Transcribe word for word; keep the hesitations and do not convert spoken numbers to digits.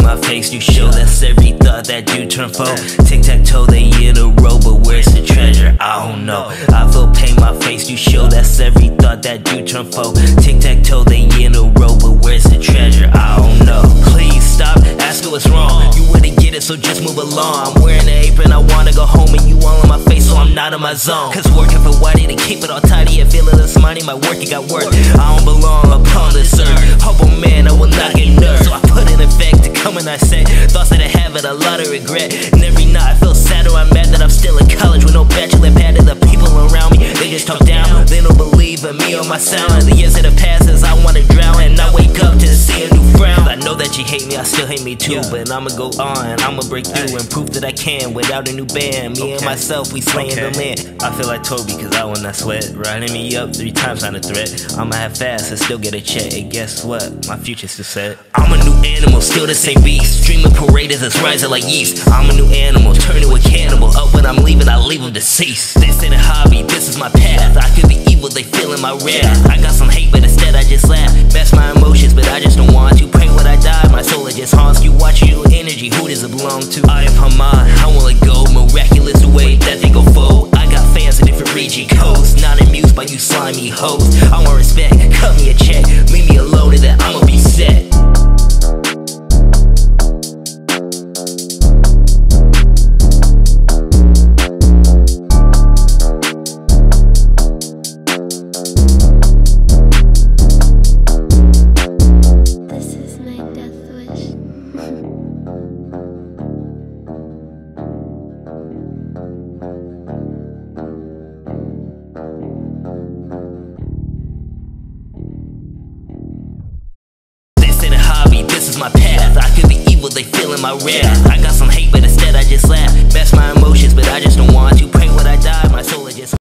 my face, you show that's every thought that you turn foe. Tic-tac-toe, they in a row, but where's the treasure? I don't know. I feel pain, my face, you show that's every thought that you turn foe. Tic-tac-toe, they in a row, but where's the treasure? I don't know. Please stop asking what's wrong. You wouldn't get it, so just move along. I'm wearing an apron, I wanna go home, and you all in my face, so I'm not in my zone. Cause working for Whitey to keep it all tidy and feeling this money, my work, it got work. I don't belong upon this earth. Hope a man, I will not get nerved. So I put it in effect to come and I say thoughts that I have it, a lot of regret. And every night I feel sad or I'm mad that I'm still in college with no bachelor pad. To the people around me, they just talk down. They don't believe in me or my sound. And the years that have passed as I wanna drown, and I wake up to see a new frown. I know that you hate me, I still hate me too, but I'ma go on, I'ma break through and prove that I can without a new band. Me and myself, we slaying the land. I feel like Toby cause I will not sweat. Riding me up three times on a threat. I'ma have fast and still get a check. And guess what? My future's still set. I'm a new animal, still the same beast. Streaming paraders that's rising like yeast. I'm a new animal, turn to a cannibal. Up when I'm leaving, I leave them deceased. This ain't a hobby, this is my path. I could be evil, they feeling my wrath. I got some hate, but instead I just laugh. Best my emotions, but I just don't want to. Pray when I die, my soul it just haunts you. Watch your energy, who does it belong to? I am her mind, I wanna go miraculous the way that they go forward. I got fans in different region codes, not amused by you slimy hoes. I want respect, cut me a check, leave me alone and then I'ma be set. This is my Deathwish. This is my path. I could be evil, they feeling my wrath. I got some hate, but instead I just laugh. Best my emotions, but I just don't want to. Pray when I die, my soul is just